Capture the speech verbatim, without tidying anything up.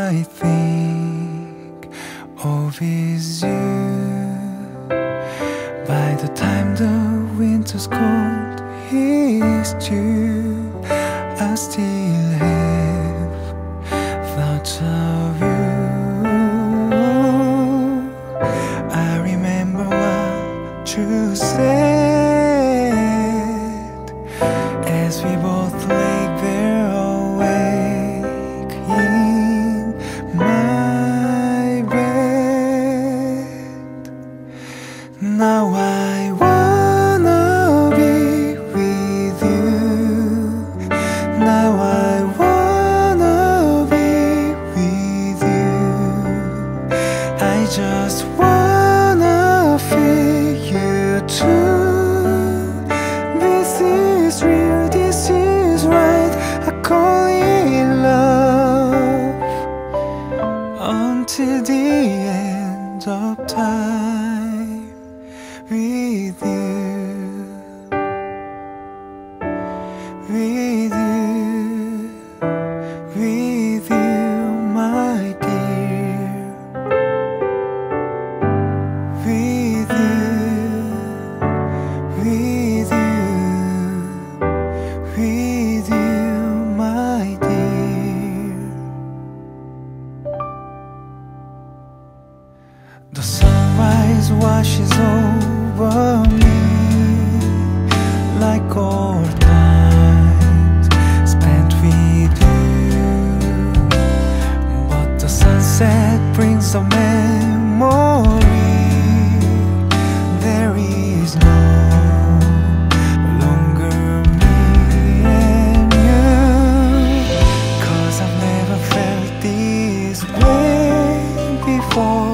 I think of is you. By the time the winter's cold is due, I still have thoughts of you. I remember what you said as we both lay there awake in my bed. Now I wanna be with you. Now I wanna be with you. I just wanna feel you too. This is real, this is right. I call it love until the end of time with you, with you, with you, my dear, with you, with you, with you, my dear. The sunrise washes over me like old times spent with you, but the sunset brings a memory. There is no longer me and you, 'cause I've never felt this way before.